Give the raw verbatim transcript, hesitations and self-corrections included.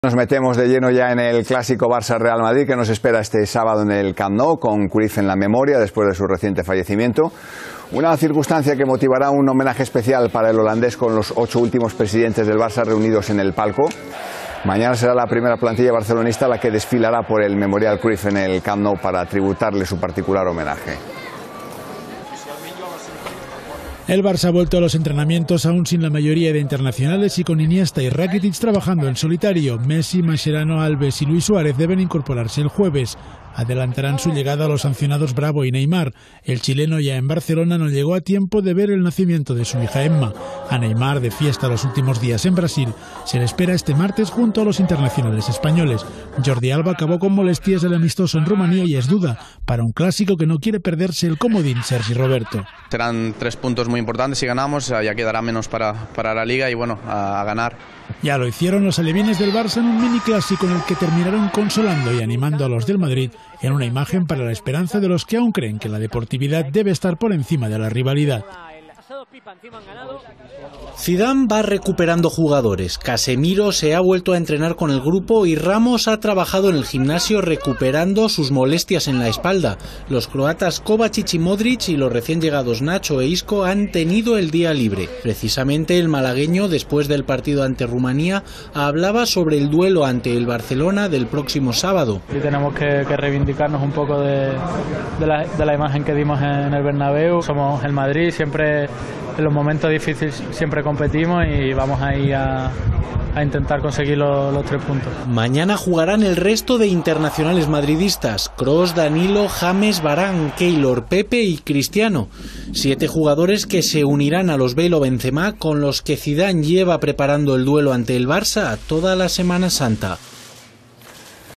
Nos metemos de lleno ya en el clásico Barça-Real Madrid que nos espera este sábado en el Camp Nou, con Cruyff en la memoria después de su reciente fallecimiento. Una circunstancia que motivará un homenaje especial para el holandés con los ocho últimos presidentes del Barça reunidos en el palco. Mañana será la primera plantilla barcelonista la que desfilará por el Memorial Cruyff en el Camp Nou para tributarle su particular homenaje. El Barça ha vuelto a los entrenamientos aún sin la mayoría de internacionales y con Iniesta y Rakitic trabajando en solitario. Messi, Mascherano, Alves y Luis Suárez deben incorporarse el jueves. Adelantarán su llegada a los sancionados Bravo y Neymar. El chileno ya en Barcelona no llegó a tiempo de ver el nacimiento de su hija Emma. A Neymar, de fiesta los últimos días en Brasil, se le espera este martes junto a los internacionales españoles. Jordi Alba acabó con molestias del amistoso en Rumanía y es duda para un clásico que no quiere perderse el comodín Sergi Roberto. Serán tres puntos muy importantes si ganamos, ya quedará menos para, para la Liga y bueno, a, a ganar. Ya lo hicieron los alevines del Barça en un mini clásico en el que terminaron consolando y animando a los del Madrid en una imagen para la esperanza de los que aún creen que la deportividad debe estar por encima de la rivalidad. Zidane va recuperando jugadores. Casemiro se ha vuelto a entrenar con el grupo y Ramos ha trabajado en el gimnasio recuperando sus molestias en la espalda. Los croatas Kovacic y Modric y los recién llegados Nacho e Isco han tenido el día libre. Precisamente el malagueño, después del partido ante Rumanía, hablaba sobre el duelo ante el Barcelona del próximo sábado. Y tenemos que, que reivindicarnos un poco de, de, la, de la imagen que dimos en el Bernabéu. Somos el Madrid, siempre en los momentos difíciles siempre competimos y vamos ahí a, a intentar conseguir los, los tres puntos. Mañana jugarán el resto de internacionales madridistas: Kroos, Danilo, James, Varane, Keylor, Pepe y Cristiano. Siete jugadores que se unirán a los Bale o Benzema, con los que Zidane lleva preparando el duelo ante el Barça toda la Semana Santa.